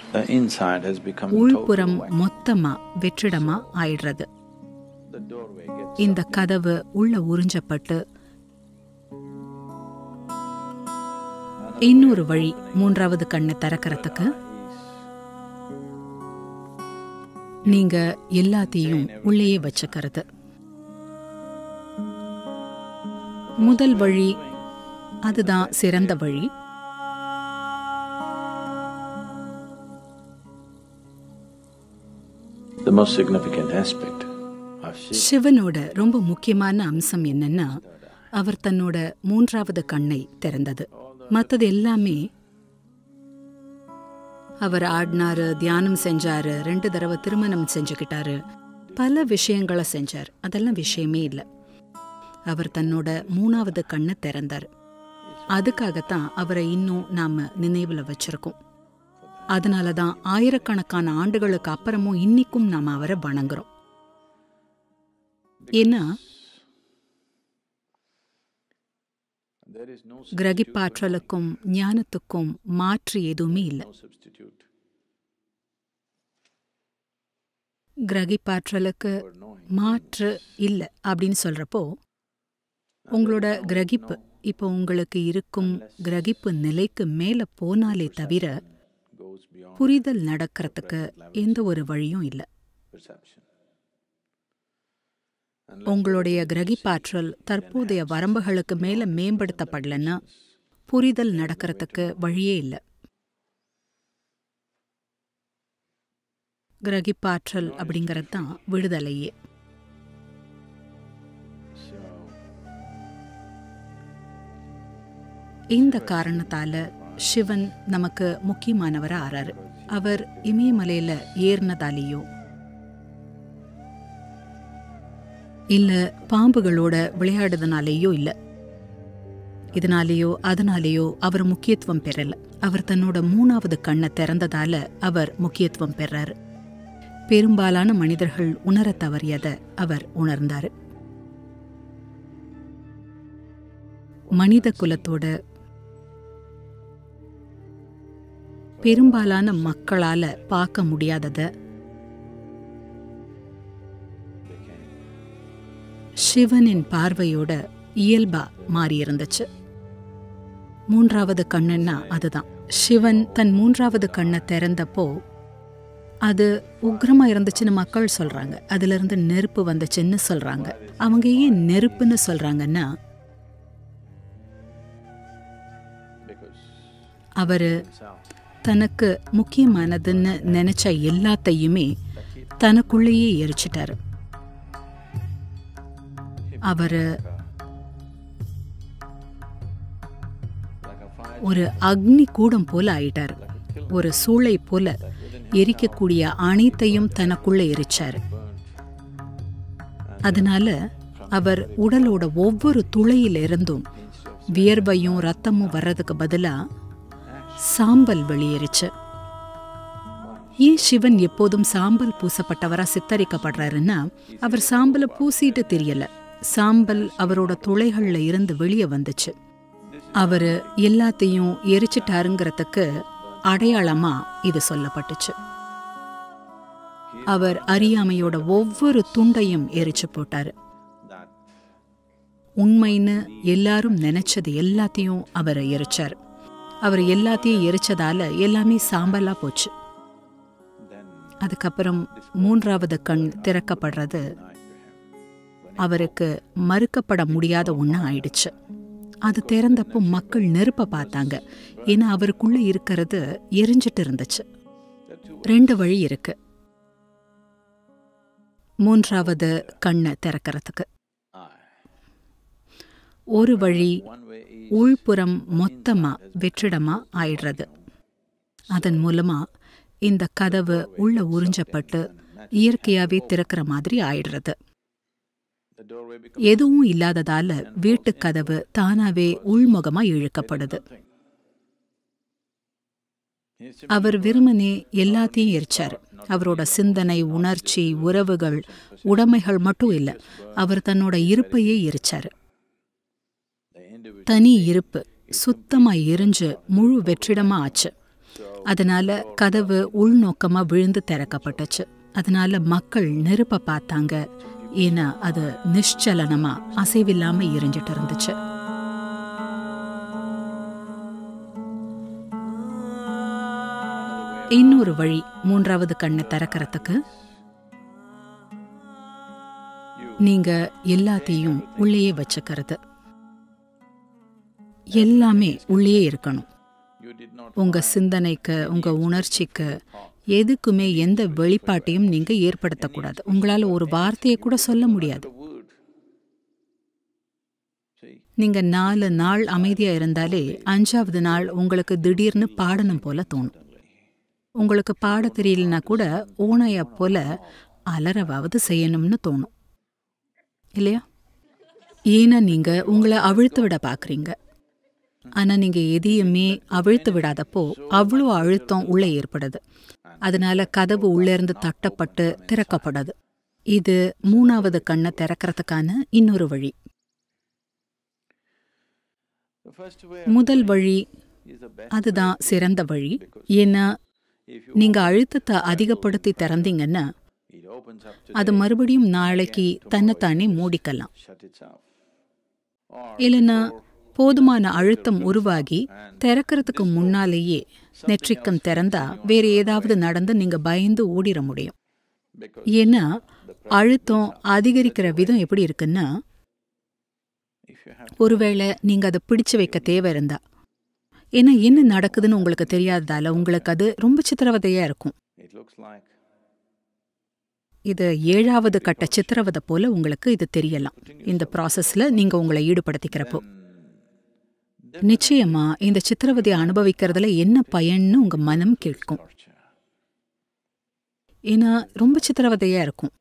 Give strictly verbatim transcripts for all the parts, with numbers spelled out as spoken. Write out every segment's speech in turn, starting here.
The inside has become உள்புறம் total white. மொத்தமா வெற்றிடமா ஆயிடுறது. The doorway gets இந்த கதவு உள்ள உறிஞ்சப்பட்டு இன்னொரு வழி மூன்றாவது கண்ணை திறக்கிறதுக்கு நீங்க எல்லாத்தையும் உள்ளேயே வச்சுக்கிறது. முதல் வழி அதுதான் சிறந்த வழி. the most significant aspect of Shiva. சிவனோட ரொம்ப முக்கியமான அம்சம் என்னன்னா அவர் தன்னோட மூன்றாவது கண்ணை திறந்தது. மற்றது எல்லாமே அவர் ஆடினாரு, தியானம் செஞ்சாரு, ரெண்டு தடவை திருமணம் செஞ்சுக்கிட்டாரு, பல விஷயங்களை செஞ்சார். அதெல்லாம் விஷயமே இல்லை. அவர் தன்னோட மூணாவது கண்ணை திறந்தார். அதுக்காகத்தான் அவரை இன்னும் நாம நினைவுல வச்சிருக்கோம். அதனாலதான் ஆயிரக்கணக்கான ஆண்டுகளுக்கு அப்புறமும் இன்னைக்கும் நாம அவரை வணங்குறோம். ஏன்னா There is no கிரகிப்பாற்றலுக்கும் ஞானத்துக்கும் மாற்று எதுவுமே இல்லை. substitute கிரகிப்பாற்றலுக்கு மாற்று இல்லை அப்படின்னு சொல்றப்போ உங்களோட கிரகிப்பு இப்போ உங்களுக்கு இருக்கும் கிரகிப்பு நிலைக்கு மேல போனாலே தவிர goes beyond புரிதல் நடக்கிறதுக்கு எந்த ஒரு வழியும் இல்லை. perception. உங்களுடைய கிரகிப்பாற்றல் தற்போதைய வரம்புகளுக்கு மேல மேம்படுத்தப்படலன்னா புரிதல் நடக்கிறதுக்கு வழியே இல்லை. கிரகிப்பாற்றல் அப்படிங்கிறது தான் விடுதலையே. So இந்த காரணத்தால சிவன் நமக்கு முக்கியமானவரா ஆறாரு. அவர் இமயமலையில ஏறினதாலேயோ இல்ல பாம்புகளோட விளையாடுறதுனாலேயோ இல்ல, இதனாலேயோ அதனாலேயோ அவர் முக்கியத்துவம் பெறல. அவர் தன்னோட மூணாவது கண்ணை திறந்ததால அவர் முக்கியத்துவம் பெறாரு. பெரும்பாலான மனிதர்கள் உணர தவறியதை அவர் உணர்ந்தாரு. மனித குலத்தோட பெரும்பாலான மக்களால பார்க்க முடியாதத சிவனின் பார்வையோட இயல்பா மாறி இருந்துச்சு. மூன்றாவது கண்ணுன்னா அதுதான். சிவன் தன் மூன்றாவது கண்ணை திறந்தப்போ அது உக்ரமா இருந்துச்சுன்னு மக்கள் சொல்றாங்க. அதுல இருந்து நெருப்பு வந்துச்சுன்னு சொல்றாங்க. அவங்க ஏன் நெருப்புன்னு சொல்றாங்கன்னா அவரு தனக்கு முக்கியமானதுன்னு நினைச்ச எல்லாத்தையுமே தனக்குள்ளேயே எரிச்சிட்டாரு. அவரு ஒரு அக்னி கூடம் போல ஆயிட்டாரு. ஒரு சூளை போல எரிக்கக்கூடிய அனைத்தையும் தனக்குள்ள எரிச்சாரு. அதனால அவர் உடலோட ஒவ்வொரு துளையிலிருந்தும் வியர்வையும் ரத்தமும் வர்றதுக்கு பதிலா சாம்பல் வெளியேறிச்சு. ஏன் சிவன் எப்போதும் சாம்பல் பூசப்பட்டவரா சித்தரிக்கப்படுறாருன்னா அவர் சாம்பலை பூசிட்டு தெரியல, சாம்பல் அவரோட துளைகள்ல இருந்து வெளியே வந்துச்சு. அவரு எல்லாத்தையும் எரிச்சிட்டாருங்கிறதுக்கு அடையாளமா இது சொல்லப்பட்டுச்சு. அவர் அறியாமையோட ஒவ்வொரு துண்டையும் எரிச்சு போட்டாரு. உண்மைன்னு எல்லாரும் நினைச்சது எல்லாத்தையும் அவரை எரிச்சாரு. அவர் எல்லாத்தையும் எரிச்சதால எல்லாமே சாம்பலா போச்சு. அதுக்கப்புறம் மூன்றாவது கண் திறக்கப்படுறது அவருக்கு மறுக்கப்பட முடியாத ஒண்ணு ஆயிடுச்சு. அது திறந்தப்போ மக்கள் நெருப்ப பார்த்தாங்க. ஏன்னா அவருக்குள்ள இருக்கிறது எரிஞ்சிட்டு இருந்துச்சு. ரெண்டு வழி இருக்கு மூன்றாவது கண்ணை திறக்கிறதுக்கு. ஒரு வழி உள்புறம் மொத்தமா வெற்றிடமா ஆயிடுறது. அதன் மூலமா இந்த கதவு உள்ள உறிஞ்சப்பட்டு இயற்கையாவே திறக்கிற மாதிரி ஆயிடுறது. எதுவும் இல்லாததால வீட்டு கதவு தானாவே உள்முகமா இழுக்கப்படுது. அவர் வெறுமனே எல்லாத்தையும் எரிச்சாரு. அவரோட சிந்தனை, உணர்ச்சி, உறவுகள், உடைமைகள் மட்டும் இல்ல, அவர் தன்னோட இருப்பையே எரிச்சாரு. தனி இருப்பு சுத்தமா எரிஞ்சு முழு வெற்றிடமா ஆச்சு. அதனால கதவு உள்நோக்கமா விழுந்து திறக்கப்பட்டுச்சு. அதனால மக்கள் நெருப்ப பார்த்தாங்க. ஏன்னா அது நிශ්சலனமா அசைவில்லாம எரிஞ்சிட்டு இருந்துச்சு. இன்னொரு வழி மூன்றாவது கண்ணை திறக்கிறதுக்கு, நீங்க எல்லாத்தையும் உள்ளேயே வச்சுக்கிறது. எல்லாமே உள்ளே இருக்கணும். உங்க சிந்தனைக்கு, உங்க உணர்ச்சிக்கு, எதுக்குமே எந்த வெளிப்பாட்டையும் நீங்க ஏற்படுத்தக்கூடாது. உங்களால ஒரு வார்த்தையை கூட சொல்ல முடியாது. நீங்க நாலு நாள் அமைதியா இருந்தாலே அஞ்சாவது நாள் உங்களுக்கு திடீர்னு பாடணும் போல தோணும். உங்களுக்கு பாட தெரியலனா கூட ஓனைய போல அலறவாவது செய்யணும்னு தோணும் இல்லையா? ஏன்னா நீங்க உங்களை அவிழ்த்து விட பாக்குறீங்க. ஆனா நீங்க எதையுமே அவிழ்த்து விடாதப்போ அவ்வளோ அழுத்தம் உள்ள ஏற்படுது. அதனால கதவு உள்ளே இருந்து தட்டப்பட்டு திறக்கப்படுது. இது மூணாவது கண்ணை திறக்கிறதுக்கான இன்னொரு வழி. முதல் வழி அதுதான் சிறந்த வழி. ஏன்னா நீங்க அழுத்தத்தை அதிகப்படுத்தி திறந்தீங்கன்னா அது மறுபடியும் நாளைக்கு தன்னைத்தானே மூடிக்கலாம். இல்லைன்னா போதுமான அழுத்தம் உருவாகி திறக்கிறதுக்கு முன்னாலேயே நெற்றிக்கம் திறந்தா வேற ஏதாவது நடந்து நீங்க பயந்து ஓடிட முடியும். ஏன்னா அழுத்தம் அதிகரிக்கிற விதம் எப்படி இருக்குன்னா, ஒருவேளை நீங்க அதை பிடிச்சு வைக்க தேவை இருந்தா, ஏன்னா என்ன நடக்குதுன்னு உங்களுக்கு தெரியாததால உங்களுக்கு அது ரொம்ப சித்திரவதையா இருக்கும். இது ஏழாவது கட்ட சித்திரவதை போல உங்களுக்கு இது தெரியலாம். இந்த ப்ராசஸ்ல நீங்க உங்களை ஈடுபடுத்திக்கிறப்போ நிச்சயமா இந்த சித்திரவதையை அனுபவிக்கிறதுல என்ன பயன்னு உங்க மனம் கேட்கும். ஏன்னா ரொம்ப சித்திரவதையா இருக்கும்.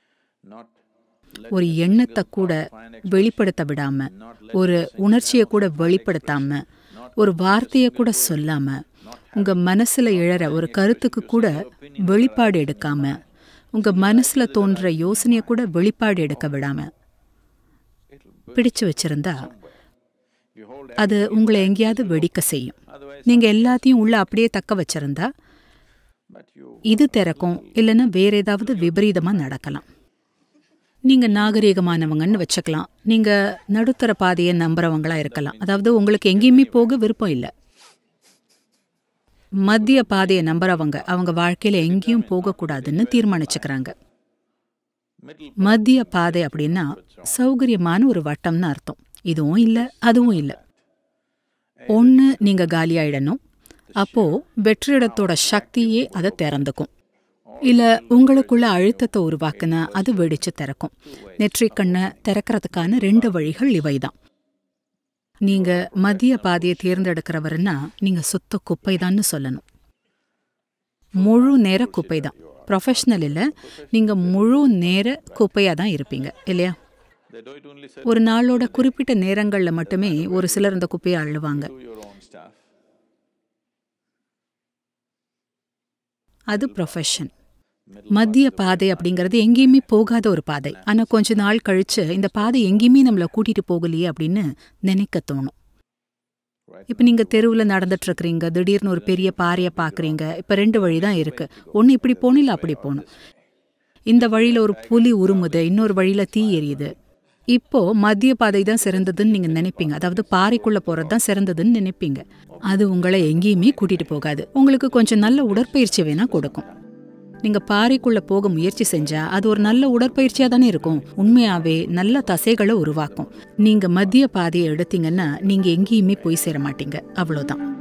ஒரு எண்ணத்தை கூட வெளிப்படுத்த விடாம, ஒரு உணர்ச்சியை கூட வெளிப்படுத்தாம, ஒரு வார்த்தையை கூட சொல்லாம, உங்க மனசுல எழற ஒரு கருத்துக்கு கூட வெளிப்பாடு எடுக்காம, உங்க மனசுல தோன்ற யோசனையை கூட வெளிப்பாடு எடுக்க விடாம பிடிச்சு வச்சிருந்தா அது உங்களை எங்கேயாவது வெடிக்க செய்யும். நீங்க எல்லாத்தையும் உள்ள அப்படியே தக்க வச்சிருந்தா இது திறக்கும், இல்லைன்னா வேற ஏதாவது விபரீதமா நடக்கலாம். நீங்க நாகரீகமானவங்கன்னு வச்சுக்கலாம். நீங்க நடுத்தர பாதையை நம்புறவங்களா இருக்கலாம். அதாவது உங்களுக்கு எங்கேயுமே போக விருப்பம் இல்லை. மத்திய பாதையை நம்புறவங்க அவங்க வாழ்க்கையில எங்கேயும் போகக்கூடாதுன்னு தீர்மானிச்சுக்கிறாங்க. மத்திய பாதை அப்படின்னா சௌகரியமான ஒரு வட்டம்னு அர்த்தம். இதுவும் இல்லை, அதுவும் இல்லை. ஒன்று நீங்க காலியாயிடணும். அப்போ வெற்றிடத்தோட சக்தியே அதை திறந்துக்கும். இல்ல உங்களுக்குள்ள அழுத்தத்தை உருவாக்குனா அது வெடிச்சு திறக்கும். நெற்றிக்கண்ணை திறக்கிறதுக்கான ரெண்டு வழிகள் இவைதான். நீங்க மத்திய பாதையை தேர்ந்தெடுக்கிறவர்னா நீங்க சுத்த குப்பைதான்னு சொல்லணும். முழு நேர குப்பைதான். ப்ரொஃபஷனல் இல்லை, நீங்க முழு நேர குப்பையா தான் இருப்பீங்க இல்லையா? ஒரு நாளோட குறிப்பிட்ட நேரங்கள்ல மட்டுமே ஒரு சிலர் இந்த குப்பையை அள்ளுவாங்க. அது ப்ரொஃபஷன். மத்திய பாதை அப்படிங்கிறது எங்கேயுமே போகாத ஒரு பாதை. ஆனா கொஞ்ச நாள் கழிச்சு இந்த பாதை எங்கேயுமே நம்மளை கூட்டிட்டு போகலையே அப்படின்னு நினைக்க தோணும். இப்ப நீங்க தெருவுல நடந்துட்டு இருக்கிறீங்க, திடீர்னு ஒரு பெரிய பாறையை பாக்குறீங்க. இப்ப ரெண்டு வழிதான் இருக்கு. ஒன்னு இப்படி போகணும், இல்ல அப்படி போகணும். இந்த வழியில ஒரு புலி உருமுது, இன்னொரு வழியில தீ எரியுது. இப்போ மத்திய பாதை தான் சிறந்ததுன்னு நீங்க நினைப்பீங்க. அதாவது பாறைக்குள்ள போறதுதான் சிறந்ததுன்னு நினைப்பீங்க. அது உங்களை எங்கேயுமே கூட்டிட்டு போகாது. உங்களுக்கு கொஞ்சம் நல்ல உடற்பயிற்சி வேணா கொடுக்கும். நீங்க பாறைக்குள்ள போக முயற்சி செஞ்சா அது ஒரு நல்ல உடற்பயிற்சியா தானே இருக்கும். உண்மையாவே நல்ல தசைகளை உருவாக்கும். நீங்க மத்திய பாதையை எடுத்தீங்கன்னா நீங்க எங்கேயுமே போய் சேர மாட்டீங்க. அவ்வளவுதான்.